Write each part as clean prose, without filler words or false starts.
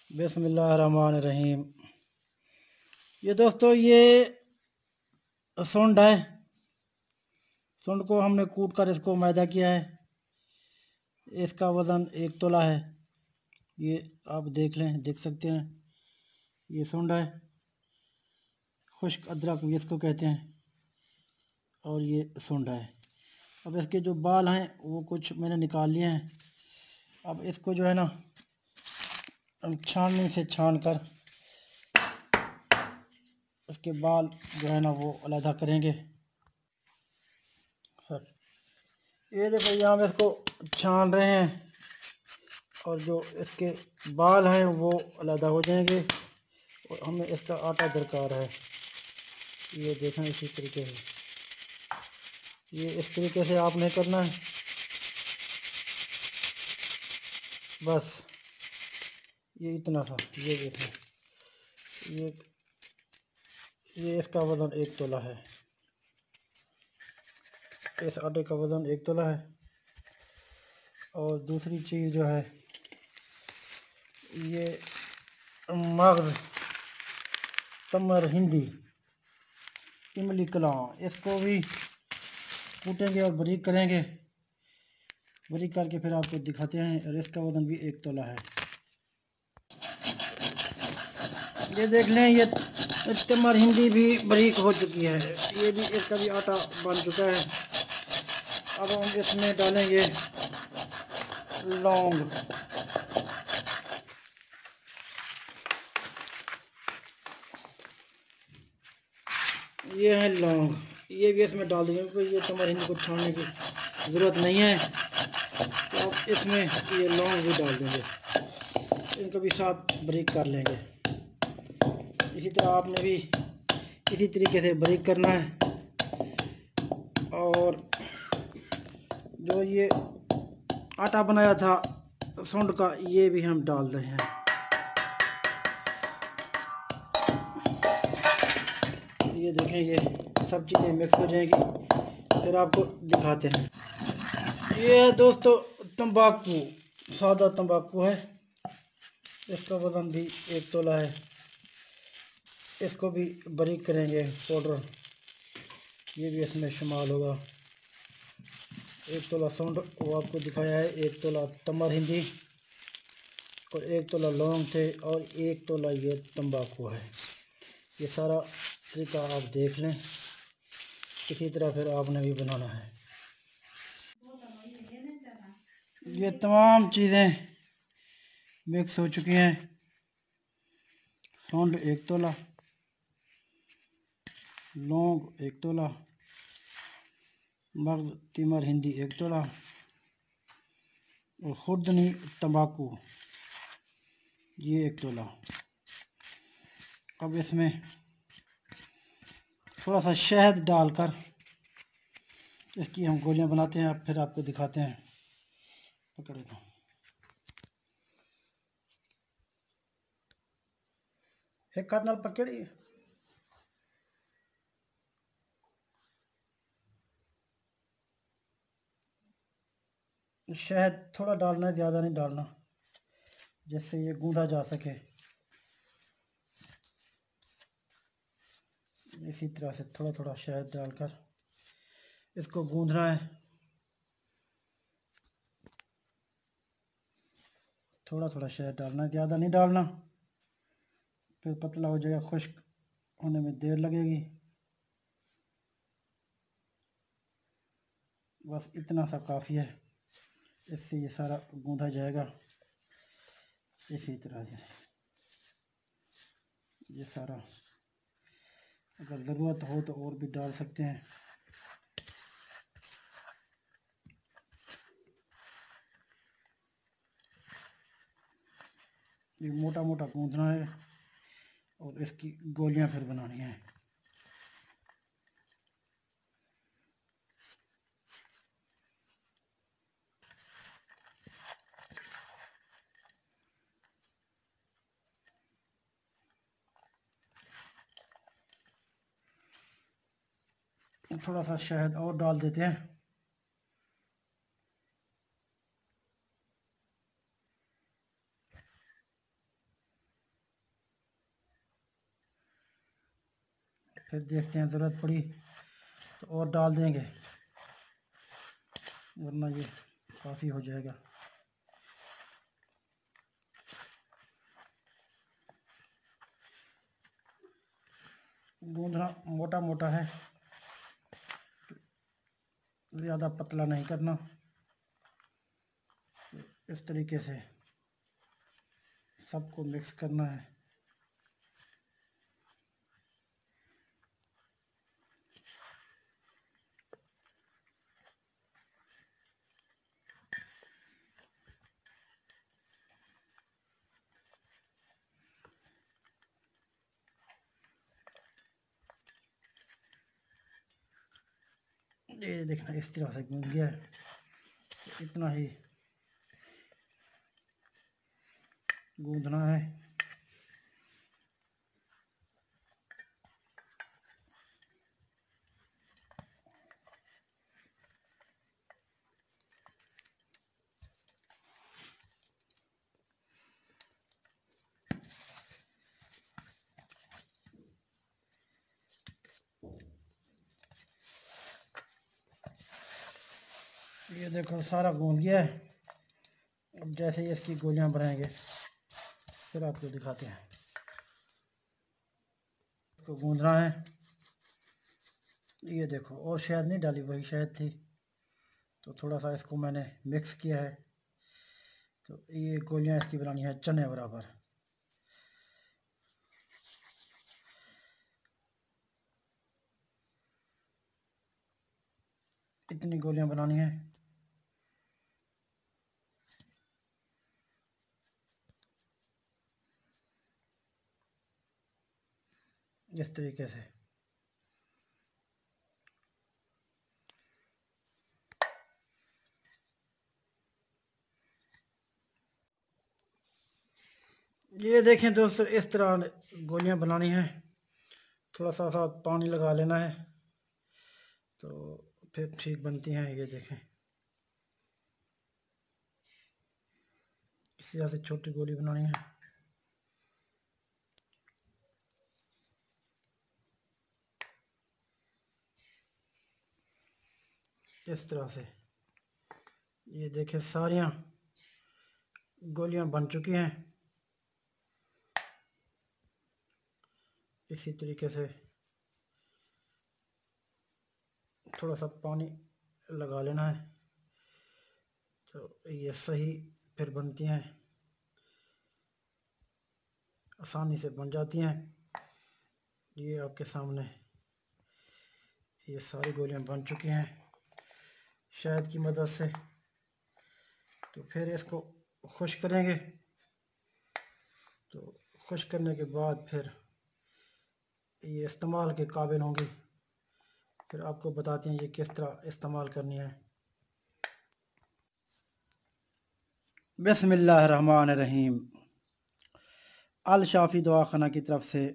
बिस्मिल्लाहिर्रहमानिर्रहीम। ये दोस्तों ये सुंड है। सुंड को हमने कूट कर इसको मैदा किया है। इसका वज़न 1 तोला है। ये आप देख सकते हैं। ये सुंड है, खुश्क अदरक भी इसको कहते हैं। और ये सुंड है। अब इसके जो बाल हैं वो कुछ मैंने निकाल लिए हैं। अब इसको जो है ना हम छाननी से छान कर इसके बाल जो है ना वो अलग करेंगे। सर ये देखो यहाँ हम इसको छान रहे हैं और जो इसके बाल हैं वो अलग हो जाएंगे और हमें इसका आटा दरकार है। ये देखें इसी तरीके से, ये इस तरीके से आपने करना है। बस ये इतना सा, ये देखें, ये इसका वज़न 1 तोला है। इस आटे का वज़न 1 तोला है। और दूसरी चीज़ जो है ये मगज़, तमर हिंदी, इमली कलां, इसको भी कूटेंगे और बारीक करेंगे। बारीक करके फिर आपको दिखाते हैं। और इसका वज़न भी 1 तोला है। ये देख लें, ये तमर हिंदी भी बारीक हो चुकी है। ये भी, इसका भी आटा बन चुका है। अब हम इसमें डालेंगे लौंग। ये है लौंग, ये भी इसमें डाल देंगे क्योंकि ये तमर हिंदी को छानने की ज़रूरत नहीं है। तो अब इसमें ये लौंग भी डाल देंगे, इनको भी साथ बारीक कर लेंगे। इसी तरह आपने भी इसी तरीके से बारीक करना है। और जो ये आटा बनाया था सुंड का, ये भी हम डाल रहे हैं। ये देखें, ये सब चीज़ें मिक्स हो जाएंगी, फिर आपको दिखाते हैं। ये दोस्तों तंबाकू, सादा तंबाकू है। इसका वज़न भी 1 तोला है। इसको भी बारीक करेंगे पाउडर, ये भी इसमें शुमाल होगा। 1 तोला सुंड वो आपको दिखाया है, 1 तोला तमर हिंदी और 1 तोला लौंग थे और 1 तोला ये तंबाकू है। ये सारा तरीका आप देख लें, इसी तरह फिर आपने भी बनाना है। ये तमाम चीज़ें मिक्स हो चुकी हैं। सुंड 1 तोला, लौंग 1 तोला, मगज़ तिमर हिंदी 1 तोला और खुर्दनी तंबाकू ये 1 तोला। अब इसमें थोड़ा सा शहद डालकर इसकी हम गोलियां बनाते हैं, फिर आपको दिखाते हैं। पकड़े तो एक हाथ नाल पकड़ी। शहद थोड़ा डालना है, ज़्यादा नहीं डालना, जिससे ये गूंदा जा सके। इसी तरह से थोड़ा थोड़ा शहद डालकर इसको गूंदना है। थोड़ा थोड़ा शहद डालना है, ज़्यादा नहीं डालना, फिर पतला हो जाएगा, खुश्क होने में देर लगेगी। बस इतना सा काफ़ी है, इससे ये सारा गूंदा जाएगा। इसी तरह से ये सारा, अगर ज़रूरत हो तो और भी डाल सकते हैं। ये मोटा मोटा गूंदना है और इसकी गोलियां फिर बनानी है। थोड़ा सा शहद और डाल देते हैं। फिर देखते हैं, ज़रूरत पड़ी तो और डाल देंगे, वरना ये काफ़ी हो जाएगा। गूंदना मोटा मोटा है, ज़्यादा पतला नहीं करना। इस तरीके से सबको मिक्स करना है। ये देखना, इस तरह से गूंद गया है, इतना ही गूंदना है। ये देखो सारा गूंद गया है। अब जैसे ही इसकी गोलियां बनाएंगे फिर आपको दिखाते हैं। इसको गूंदना है। ये देखो, और शहद नहीं डाली, वही शहद थी, तो थोड़ा सा इसको मैंने मिक्स किया है। तो ये गोलियां इसकी बनानी है चने बराबर। इतनी गोलियां बनानी है। इस तरीके से ये देखें दोस्तों, इस तरह गोलियां बनानी है। थोड़ा सा साथ पानी लगा लेना है तो फिर ठीक बनती हैं। ये देखें, इसी तरह से छोटी गोली बनानी है। इस तरह से ये देखें, सारियां गोलियां बन चुकी हैं। इसी तरीके से थोड़ा सा पानी लगा लेना है तो ये सही फिर बनती हैं, आसानी से बन जाती हैं। ये आपके सामने ये सारी गोलियां बन चुकी हैं शहद की मदद से। तो फिर इसको खुश करेंगे। तो खुश करने के बाद फिर ये इस्तेमाल के काबिल होंगी। फिर आपको बताते हैं ये किस तरह इस्तेमाल करनी है। बिस्मिल्लाहिर्रहमानिर्रहीम। अल शाफ़ी दवाखाना की तरफ से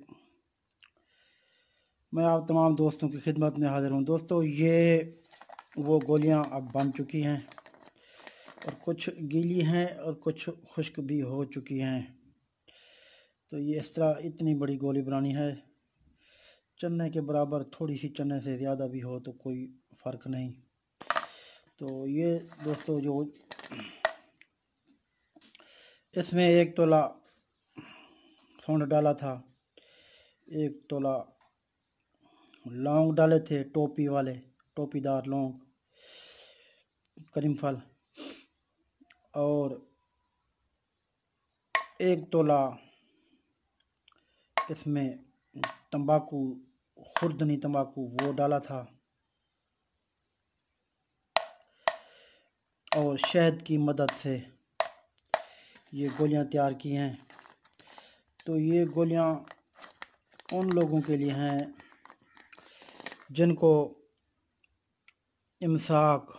मैं आप तमाम दोस्तों की खिदमत में हाज़िर हूँ। दोस्तों, ये वो गोलियाँ अब बन चुकी हैं और कुछ गीली हैं और कुछ खुश्क भी हो चुकी हैं। तो ये इस तरह इतनी बड़ी गोली बनानी है, चने के बराबर, थोड़ी सी चने से ज़्यादा भी हो तो कोई फ़र्क नहीं। तो ये दोस्तों, जो इसमें 1 तोला सौंठ डाला था, 1 तोला लौंग डाले थे, टोपी वाले, टोपीदार लौंग, करीम फल, और 1 तोला इसमें तंबाकू, खुर्दनी तंबाकू वो डाला था, और शहद की मदद से ये गोलियां तैयार की हैं। तो ये गोलियां उन लोगों के लिए हैं जिनको इमसाक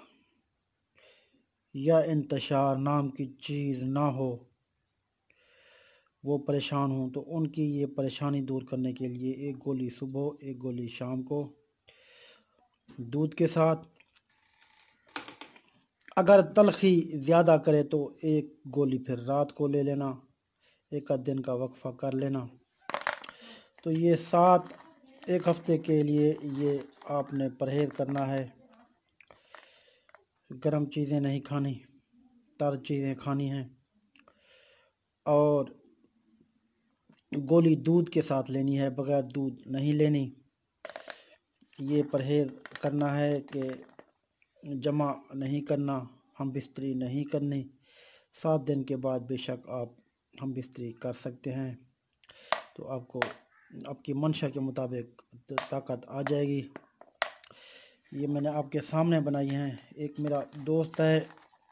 या इंतशार नाम की चीज़ ना हो, वो परेशान हों, तो उनकी ये परेशानी दूर करने के लिए 1 गोली सुबह, 1 गोली शाम को दूध के साथ। अगर तलखी ज़्यादा करे तो 1 गोली फिर रात को ले लेना, 1 आध दिन का वक्फा कर लेना। तो ये 7 1 हफ्ते के लिए ये आपने परहेज़ करना है। गर्म चीज़ें नहीं खानी, तर चीज़ें खानी हैं और गोली दूध के साथ लेनी है, बगैर दूध नहीं लेनी। ये परहेज़ करना है कि जमा नहीं करना, हम बिस्तरी नहीं करनी। 7 दिन के बाद बेशक आप हम बिस्तरी कर सकते हैं, तो आपको आपकी मंशा के मुताबिक ताकत आ जाएगी। ये मैंने आपके सामने बनाई हैं। एक मेरा दोस्त है,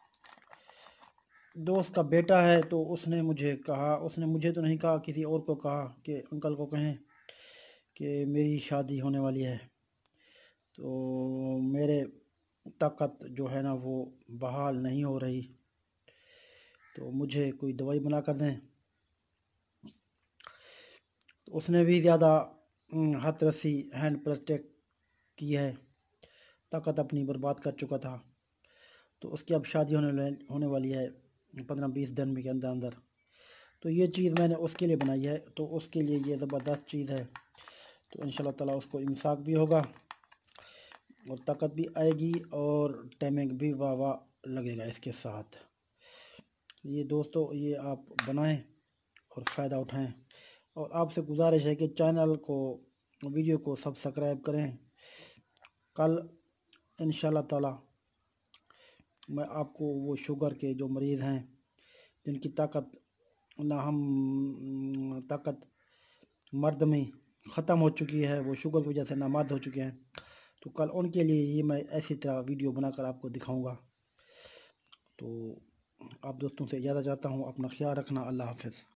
दोस्त का बेटा है, तो उसने मुझे कहा, उसने मुझे तो नहीं कहा, किसी और को कहा कि अंकल को कहें कि मेरी शादी होने वाली है, तो मेरे ताकत जो है ना वो बहाल नहीं हो रही, तो मुझे कोई दवाई बना कर दें। तो उसने भी ज़्यादा हाथ रस्सी हैंड प्रेस्टेक की है, ताकत अपनी बर्बाद कर चुका था, तो उसकी अब शादी होने वाली है 15-20 दिन में के अंदर अंदर। तो ये चीज़ मैंने उसके लिए बनाई है, तो उसके लिए ये ज़बरदस्त चीज़ है। तो इंशाल्लाह ताला उसको इमसाक भी होगा और ताकत भी आएगी और टाइमिंग भी वाह वाह लगेगा इसके साथ। ये दोस्तों ये आप बनाएं और फ़ायदा उठाएं, और आपसे गुजारिश है कि चैनल को, वीडियो को सब्सक्राइब करें। कल इंशाल्लाह ताला मैं आपको वो शुगर के जो मरीज़ हैं जिनकी ताकत ना हम ताकत मर्द में ख़त्म हो चुकी है, वो शुगर की वजह से नामर्द हो चुके हैं, तो कल उनके लिए ये मैं ऐसी तरह वीडियो बनाकर आपको दिखाऊंगा। तो आप दोस्तों से इजाज़त चाहता हूँ, अपना ख्याल रखना। अल्लाह हाफ़िज़।